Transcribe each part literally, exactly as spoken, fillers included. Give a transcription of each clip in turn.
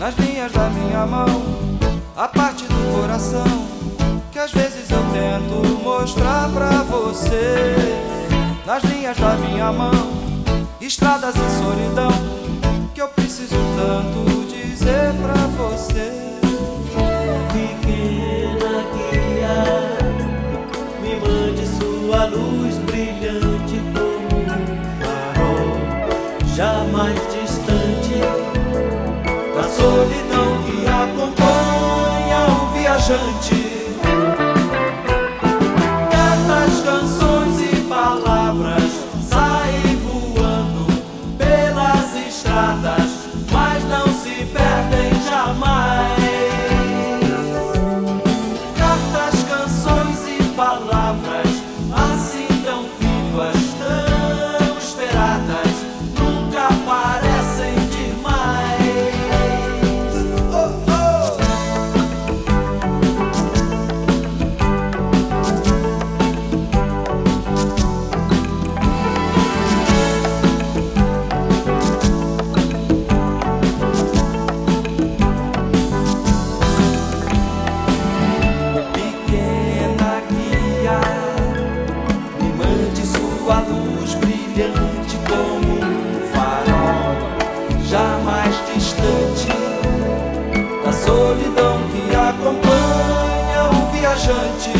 nas linhas da minha mão, a parte do coração que às vezes eu tento mostrar pra você. Nas linhas da minha mão, estradas e solidão, que eu preciso tanto dizer pra você. Pequena guia, me mande sua luz brilhante como um farol, jamais distante da solidão que acompanha o viajante. Cartas, canções e palavras saem voando pelas estradas, mas não se perdem jamais. Cartas, canções e palavras assim tão vivas, tão esperadas, nunca parecem demais. Oh, oh. Pequena guia, me mande sua luz brilhante como um farol, jamais distante da solidão que acompanha o viajante.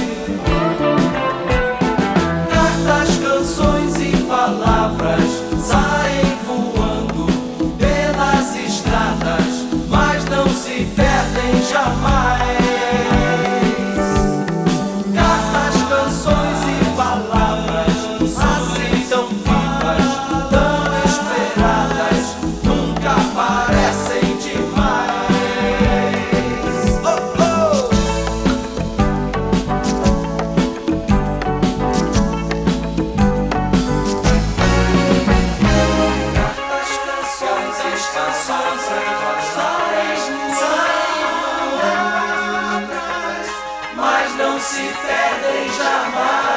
Cartas, canções e palavras saem voando pelas estradas, mas não se perdem jamais. Cartas, canções e palavras assim tão vivas, tão esperadas, nunca parecem demais. Oh, oh. Cartas, canções e canções saem, saem voando, mas não se perdem jamais.